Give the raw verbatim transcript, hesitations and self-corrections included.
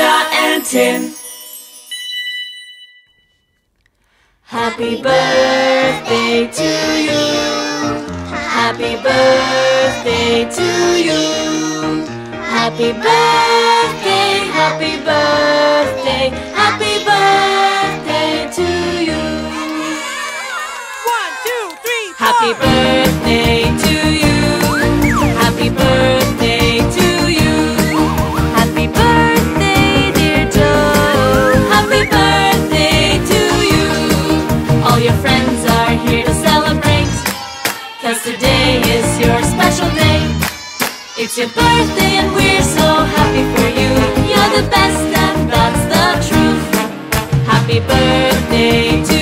Tina and Tin. Happy birthday to you. Happy birthday to you. Happy birthday, happy birthday, happy birthday to you. One, two, three, four. Happy birthday to you. Happy birthday to you. Happy birthday, dear Joe. Happy birthday to you. All your friends are here to celebrate, 'cause today is your special day. It's your birthday and we're so happy for you. You're the best and that's the truth. Happy birthday to